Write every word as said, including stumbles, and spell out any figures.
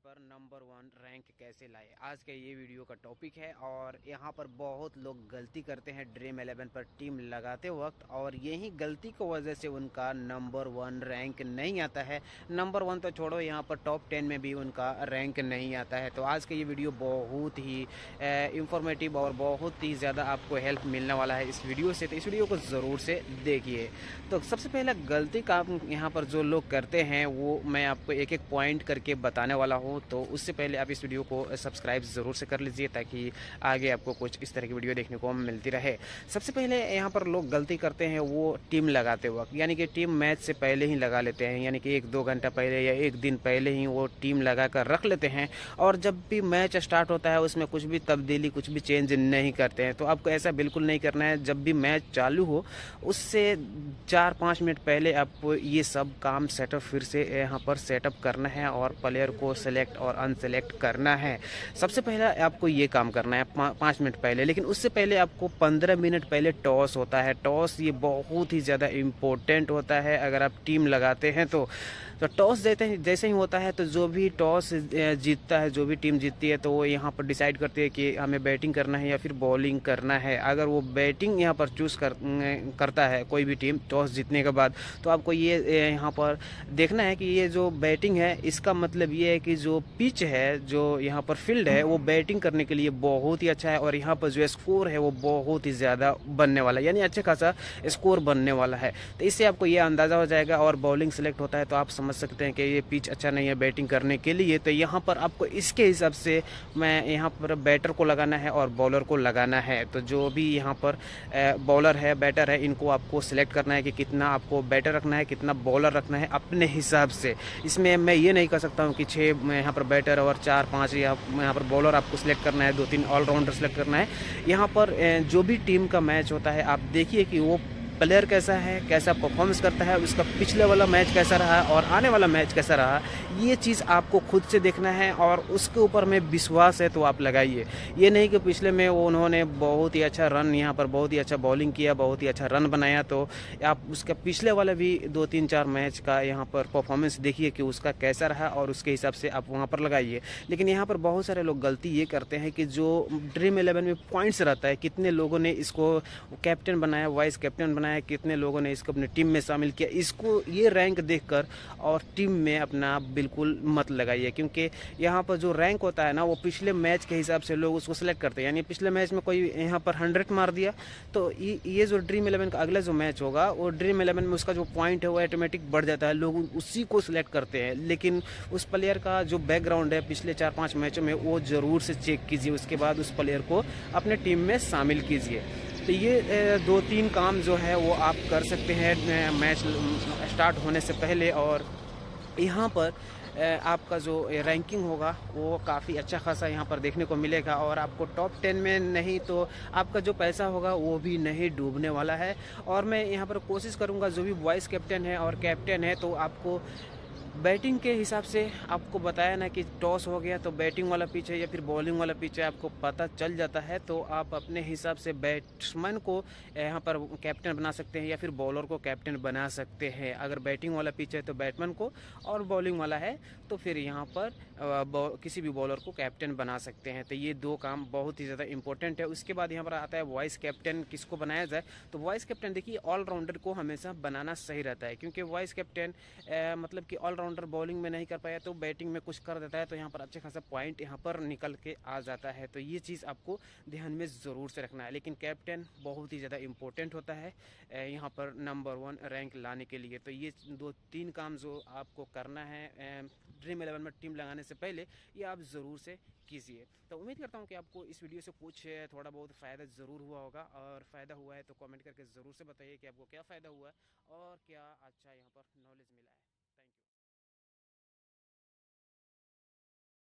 पर number one rank कैसे लाए, आज का ये वीडियो का टॉपिक है। और यहाँ पर बहुत लोग गलती करते हैं ड्रीम इलेवन पर टीम लगाते वक्त, और यही गलती की वजह से उनका नंबर वन रैंक नहीं आता है। नंबर वन तो छोड़ो, यहाँ पर टॉप टेन में भी उनका रैंक नहीं आता है। तो आज का ये वीडियो बहुत ही इंफॉर्मेटिव और बहुत ही ज़्यादा आपको हेल्प मिलने वाला है इस वीडियो से, तो इस वीडियो को ज़रूर से देखिए। तो सबसे पहला गलती काम यहाँ पर जो लोग करते हैं वो मैं आपको एक एक पॉइंट करके बताने वाला हूँ। तो उससे पहले आप इस वीडियो को सब्सक्राइब ज़रूर से कर लीजिए ताकि आगे आपको कुछ इस तरह की वीडियो देखने को मिलती रहे। सबसे पहले यहाँ पर लोग गलती करते हैं वो टीम लगाते वक्त, यानी कि टीम मैच से पहले ही लगा लेते हैं, यानी कि एक दो घंटा पहले या एक दिन पहले ही वो टीम लगा कर रख लेते हैं। और जब भी मैच स्टार्ट होता है उसमें कुछ भी तब्दीली कुछ भी चेंज नहीं करते हैं। तो आपको ऐसा बिल्कुल नहीं करना है। जब भी मैच चालू हो उससे चार पाँच मिनट पहले आपको ये सब काम सेटअप फिर से यहाँ पर सेटअप करना है और प्लेयर को सेलेक्ट और अनसेलेक्ट करना है। सबसे पहला आपको ये काम करना है पाँच मिनट पहले। लेकिन उससे पहले आपको पंद्रह मिनट पहले टॉस होता है। टॉस ये बहुत ही ज़्यादा इम्पोर्टेंट होता है अगर आप टीम लगाते हैं तो। तो टॉस जैसे ही जैसे ही होता है तो जो भी टॉस जीतता है, जो भी टीम जीतती है, तो वो यहाँ पर डिसाइड करती है कि हमें बैटिंग करना है या फिर बॉलिंग करना है। अगर वो बैटिंग यहाँ पर चूज़ कर करता है कोई भी टीम टॉस जीतने के बाद, तो आपको ये यहाँ पर देखना है कि ये जो बैटिंग है इसका मतलब ये है कि जो पिच है, जो यहाँ पर फील्ड है, वो बैटिंग करने के लिए बहुत ही अच्छा है। और यहाँ पर जो स्कोर है वो बहुत ही ज़्यादा बनने वाला है, यानी अच्छा खासा स्कोर बनने वाला है। तो इससे आपको ये अंदाज़ा हो जाएगा। और बॉलिंग सेलेक्ट होता है तो आप समझ सकते हैं कि ये पिच अच्छा नहीं है बैटिंग करने के लिए। तो यहाँ पर आपको इसके हिसाब से मैं यहाँ पर बैटर को लगाना है और बॉलर को लगाना है। तो जो भी यहाँ पर बॉलर है, बैटर है, इनको आपको सिलेक्ट करना है कि कितना आपको बैटर रखना है, कितना बॉलर रखना है अपने हिसाब से। इसमें मैं ये नहीं कह सकता हूँ कि छः यहाँ पर बैटर और चार पाँच या यहाँ पर बॉलर आपको सिलेक्ट करना है, दो तीन ऑलराउंडर सेलेक्ट करना है। यहाँ पर जो भी टीम का मैच होता है आप देखिए कि वो प्लेयर कैसा है, कैसा परफॉर्मेंस करता है, उसका पिछले वाला मैच कैसा रहा और आने वाला मैच कैसा रहा, ये चीज़ आपको खुद से देखना है। और उसके ऊपर में विश्वास है तो आप लगाइए। ये नहीं कि पिछले में वो उन्होंने बहुत ही अच्छा रन, यहाँ पर बहुत ही अच्छा बॉलिंग किया, बहुत ही अच्छा रन बनाया, तो आप उसका पिछले वाला भी दो तीन चार मैच का यहाँ पर परफॉर्मेंस देखिए कि उसका कैसा रहा और उसके हिसाब से आप वहाँ पर लगाइए। लेकिन यहाँ पर बहुत सारे लोग गलती ये करते हैं कि जो ड्रीम इलेवन में पॉइंट्स रहता है, कितने लोगों ने इसको कैप्टन बनाया, वाइस कैप्टन बनाया, कितने लोगों ने इसको अपनी टीम में शामिल किया, इसको ये रैंक देखकर और टीम में अपना बिल्कुल मत लगाइए। क्योंकि यहाँ पर जो रैंक होता है ना वो पिछले मैच के हिसाब से लोग उसको सेलेक्ट करते हैं। यानी पिछले मैच में कोई यहाँ पर हंड्रेड मार दिया तो ये जो ड्रीम इलेवन का अगला जो मैच होगा वो ड्रीम इलेवन में उसका जो पॉइंट है वो ऑटोमेटिक बढ़ जाता है, लोग उसी को सिलेक्ट करते हैं। लेकिन उस प्लेयर का जो बैकग्राउंड है पिछले चार पाँच मैचों में वो ज़रूर से चेक कीजिए, उसके बाद उस प्लेयर को अपने टीम में शामिल कीजिए। तो ये दो तीन काम जो है वो आप कर सकते हैं मैच स्टार्ट होने से पहले। और यहाँ पर आपका जो रैंकिंग होगा वो काफ़ी अच्छा खासा यहाँ पर देखने को मिलेगा। और आपको टॉप टेन में नहीं तो आपका जो पैसा होगा वो भी नहीं डूबने वाला है। और मैं यहाँ पर कोशिश करूँगा जो भी वाइस कैप्टन है और कैप्टन है तो आपको बैटिंग के हिसाब से आपको बताया ना कि टॉस हो गया तो बैटिंग वाला पिच है या फिर बॉलिंग वाला पिच है, आपको पता चल जाता है। तो आप अपने हिसाब से बैट्समैन को यहाँ पर कैप्टन बना सकते हैं या फिर बॉलर को कैप्टन बना सकते हैं। अगर बैटिंग वाला पिच है तो बैट्समैन को, और बॉलिंग वाला है तो फिर यहाँ पर किसी भी बॉलर को कैप्टन बना सकते हैं। तो ये दो काम बहुत ही ज़्यादा इंपॉर्टेंट है। उसके बाद यहाँ पर आता है वॉइस कैप्टन किसको बनाया जाए। तो वॉइस कैप्टन देखिए ऑलराउंडर को हमेशा बनाना सही रहता है, क्योंकि वॉइस कैप्टन मतलब कि ऑल ऑलराउंडर बॉलिंग में नहीं कर पाया तो बैटिंग में कुछ कर देता है, तो यहाँ पर अच्छे खासा पॉइंट यहाँ पर निकल के आ जाता है। तो ये चीज़ आपको ध्यान में ज़रूर से रखना है। लेकिन कैप्टन बहुत ही ज़्यादा इंपॉर्टेंट होता है यहाँ पर नंबर वन रैंक लाने के लिए। तो ये दो तीन काम जो आपको करना है ड्रीम इलेवन में टीम लगाने से पहले, ये आप ज़रूर से कीजिए। तो उम्मीद करता हूँ कि आपको इस वीडियो से कुछ थोड़ा बहुत फ़ायदा ज़रूर हुआ होगा। और फ़ायदा हुआ है तो कमेंट करके ज़रूर से बताइए कि आपको क्या फ़ायदा हुआ है और क्या अच्छा यहाँ पर नॉलेज मिला है।